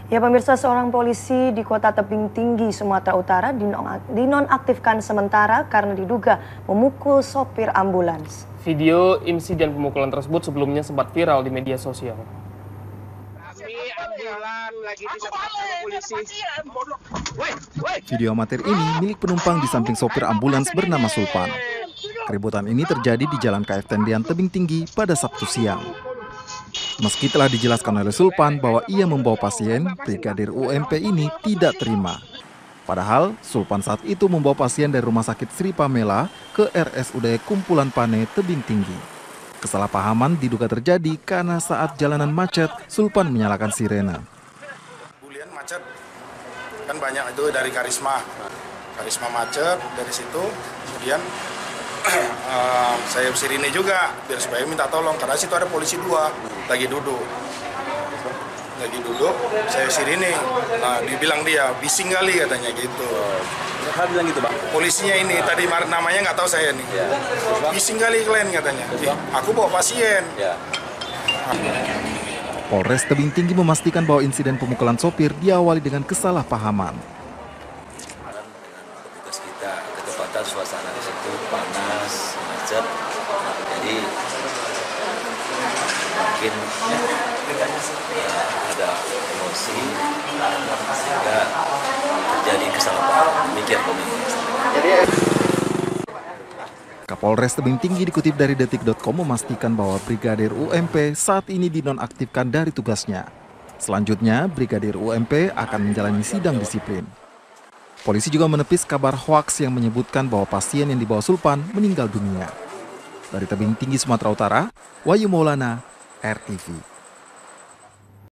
Ya pemirsa, seorang polisi di Kota Tebing Tinggi, Sumatera Utara dinonaktifkan sementara karena diduga memukul sopir ambulans. Video insiden pemukulan tersebut sebelumnya sempat viral di media sosial. Video amatir ini milik penumpang di samping sopir ambulans bernama Sulpan. Keributan ini terjadi di Jalan KF Tendian Tebing Tinggi pada Sabtu siang. Meski telah dijelaskan oleh Sulpan bahwa ia membawa pasien, Brigadir UMP ini tidak terima. Padahal, Sulpan saat itu membawa pasien dari Rumah Sakit Sri Pamela ke RSUD Kumpulan Pane Tebing Tinggi. Kesalahpahaman diduga terjadi karena saat jalanan macet, Sulpan menyalakan sirena. Bulian macet, kan banyak itu dari Karisma macet, dari situ kemudian saya sirine juga biar supaya minta tolong karena situ ada polisi dua lagi duduk saya sirine, nah dibilang dia bising kali katanya gitu. Siapa bilang gitu, Bang? Polisinya ini tadi namanya nggak tahu saya nih, bising kali kalian katanya. Aku bawa pasien. Polres Tebing Tinggi memastikan bahwa insiden pemukulan sopir diawali dengan kesalahpahaman. Petugas kita ketepatan suasana di situ panas, macet, jadi mungkin ada emosi sehingga terjadi kesalahpahaman. Demikian Kapolres Tebing Tinggi dikutip dari detik.com memastikan bahwa Brigadir UMP saat ini dinonaktifkan dari tugasnya. Selanjutnya, Brigadir UMP akan menjalani sidang disiplin. Polisi juga menepis kabar hoaks yang menyebutkan bahwa pasien yang dibawa Sulpan meninggal dunia. Dari Tebing Tinggi, Sumatera Utara, Wahyu Maulana, RTV.